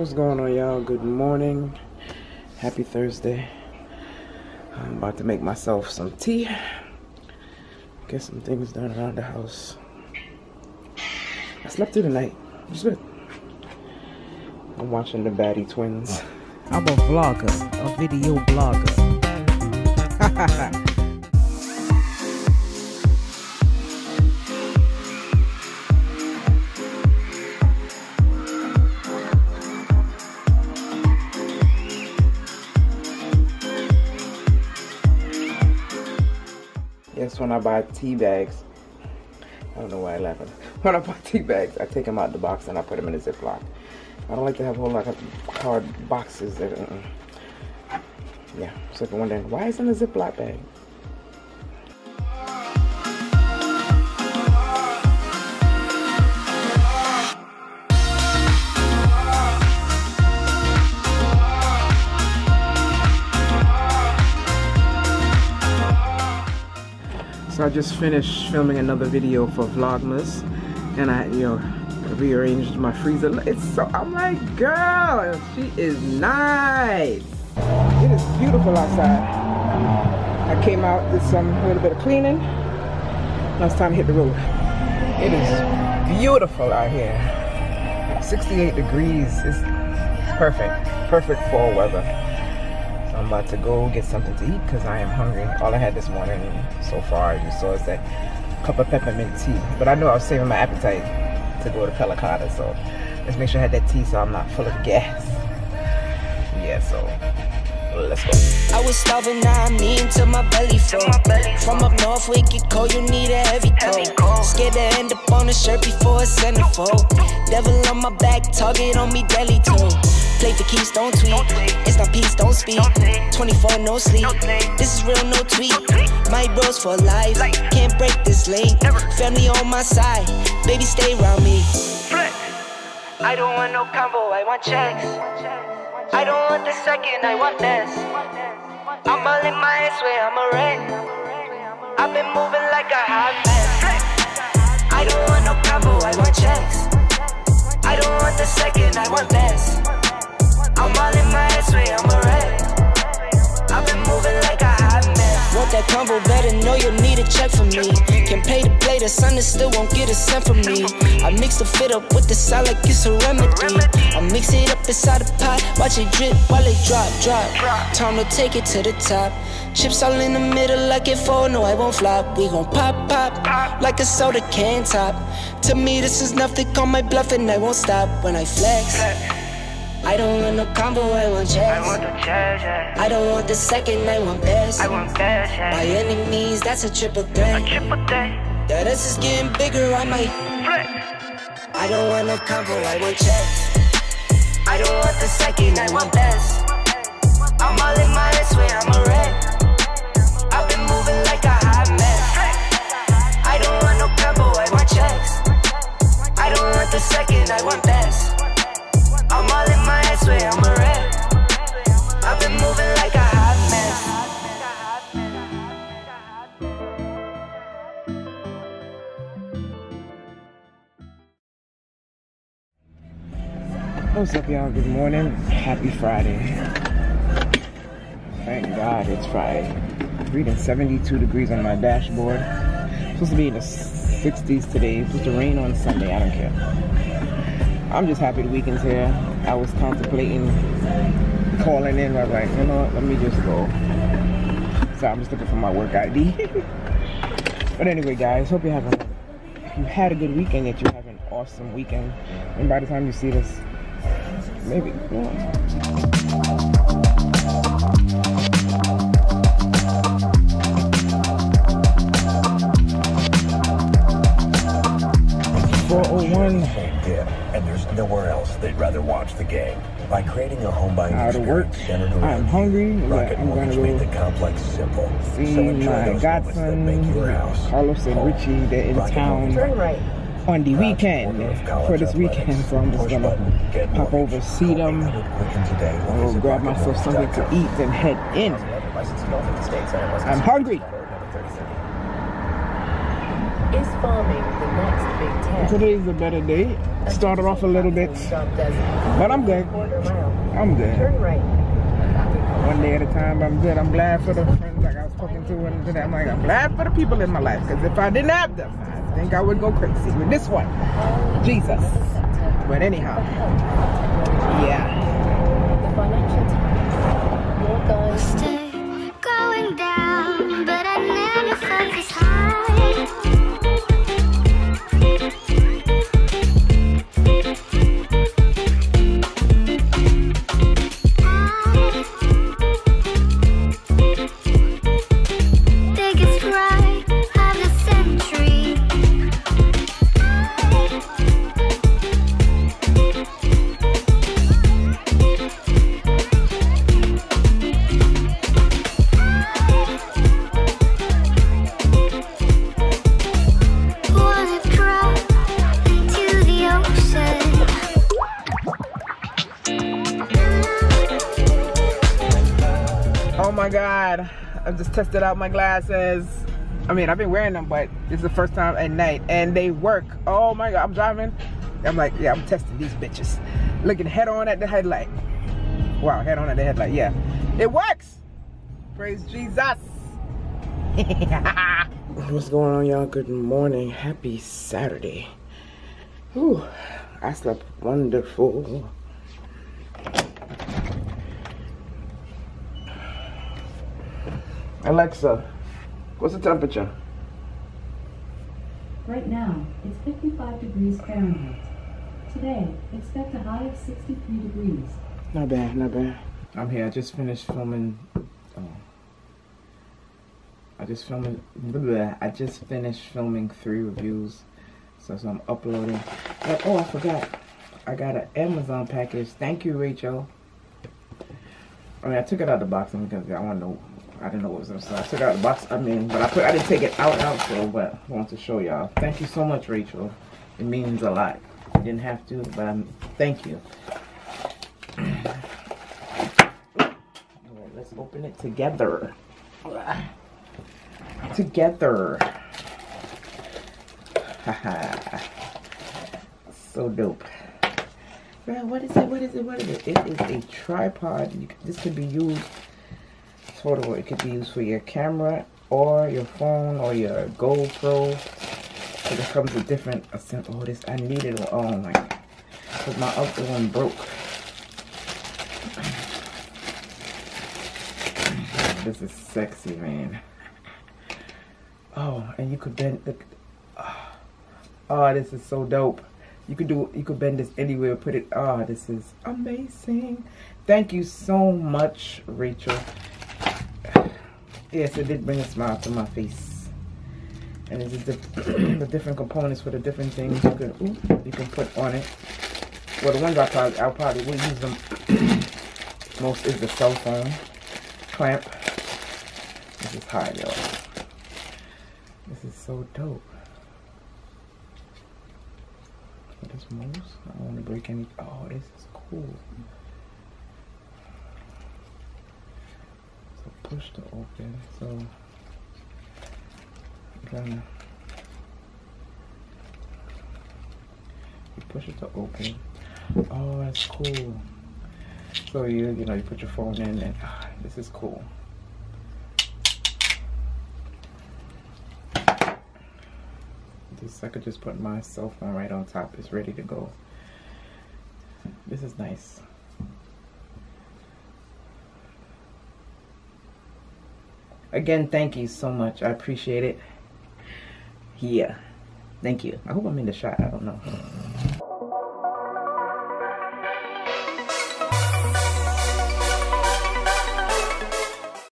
What's going on, y'all? Good morning. Happy Thursday. I'm about to make myself some tea. Get some things done around the house. I slept through the night. It was good. I'm watching the Baddie Twins. I'm a vlogger, a video blogger. Yes, when I buy tea bags, I don't know why I laugh at it. When I buy tea bags, I take them out the box and I put them in a Ziploc. I don't like to have a whole lot of card boxes that, yeah, so if you're wondering, why is it in a Ziploc bag? So I just finished filming another video for Vlogmas, and I, rearranged my freezer. I'm like, girl, she is nice. It is beautiful outside. I came out, did a little bit of cleaning. Now it's time to hit the road. It is beautiful out here. 68 degrees. It's perfect. Perfect fall weather. So I'm about to go get something to eat because I am hungry. All I had this morning so far, you saw, is that cup of peppermint tea. But I knew I was saving my appetite to go to Pelicata, so let's make sure I had that tea so I'm not full of gas. Yeah, so let's go. I was starving, now I'm eating till my belly full. From up north, we get cold, you need a heavy coat. Scared to end up on a shirt before a centerfold. Devil on my back, target on me, daily too. Play for keeps, don't tweet. It's not peace, don't speak. 24, no sleep. This is real, no tweet. My bros for life, can't break this link. Family on my side, baby stay around me. I don't want no combo, I want checks. I don't want the second, I want this. I'm all in my ass way, I'm a wreck. I've been moving like a hot mess. I don't want no combo, I want checks. I don't want the second, I want this. I'm all in my ass way, I'm a wreck. I've been moving like a hot mess. Want that combo, better know you'll need a check from me. Can pay to play, the sun and still won't get a cent from me. I mix the fit up with the side like it's a remedy. I mix it up inside the pot, watch it drip while it drop. Time to take it to the top. Chips all in the middle like it fall, no I won't flop. We gon' pop like a soda can top. To me this is nothing, call my bluff and I won't stop when I flex. I don't want no combo, I want checks. I want the checks, yeah. I don't want the second, I want best. I want best, yeah. By any means, that's a triple threat. A triple threat. That ass is getting bigger, I might flex. I don't want no combo, I want checks. I don't want the second, I want best. I'm all in my ass way, I'm a wreck. I've been moving like a hot mess. I don't want no combo, I want checks. I don't want the second, I want best. I'm all in my ass way, I'm a wreck. I've been moving like a hot mess. What's up, y'all? Good morning. Happy Friday. Thank God it's Friday. Reading 72 degrees on my dashboard. Supposed to be in the 60s today. It's supposed to rain on Sunday. I don't care. I'm just happy the weekend's here. I was contemplating calling in. I was like, you know what, let me just go. So I'm just looking for my work ID. But anyway, guys, hope you had a good weekend, that you have an awesome weekend. And by the time you see this, maybe, yeah. 401. And there's nowhere else they'd rather watch the game. By creating a home buying experience centered around I'm hungry. Rocket I'm Mortgage gonna made the complex simple. See So my godson, Carlos and Richie. They're in town on the weekend for this weekend, so I'm just gonna pop over, see them, I'll grab myself something to eat, and head in. I'm hungry. is farming the next big test. Today's a better day. Started off a little bit, but I'm good. I'm good. Turn right. One day at a time, I'm good. I'm glad for the friends like I was talking to and today. I'm like, I'm glad for the people in my life, because if I didn't have them, I think I would go crazy with this one. Jesus. But anyhow, yeah. The Financial Times. Your guide. Stay going down, but I never felt this high. Biggest ride of the century. Wanna drop into the ocean. Oh my God, I just tested out my glasses. I mean, I've been wearing them, but this is the first time at night and they work. Oh my God, I'm driving. I'm like, yeah, I'm testing these bitches. Looking head on at the headlight. Wow, head on at the headlight, yeah. It works. Praise Jesus. What's going on, y'all? Good morning. Happy Saturday. Whew, I slept wonderful. Alexa, what's the temperature? Right now, it's 55 degrees Fahrenheit. Today, expect a high of 63 degrees. Not bad, not bad. I'm here. I just finished filming. I just finished filming 3 reviews. So I'm uploading. But, oh, I forgot. I got an Amazon package. Thank you, Rachel. I mean, I took it out of the box because I want to know. I didn't know what was inside. I took it out of the box. I mean, but I didn't take it out so, but I want to show y'all. Thank you so much, Rachel. It means a lot. I didn't have to, but thank you. Alright, let's open it together. Together. Haha. So dope. Well, what is it? What is it? What is it? It is a tripod. This can be used. It could be used for your camera or your phone or your GoPro. So it comes with different. Oh, this I needed. Oh my God, because my other one broke. This is sexy, man. Oh, and you could bend. Oh, this is so dope. You could bend this anywhere. Put it. Oh, this is amazing. Thank you so much, Rachel. Yes, it did bring a smile to my face. And this is the different components for the different things you can put on it. Well, the ones I'll probably will use them most is the cell phone clamp. This is high, y'all. This is so dope. This moves. I don't want to break any. Oh, this is cool. Push to open, so you push it to open. Oh, that's cool. So you put your phone in, and this is cool. I could just put my cell phone right on top. It's ready to go. This is nice. Again, thank you so much. I appreciate it. Yeah. Thank you. I hope I'm in the shot. I don't know.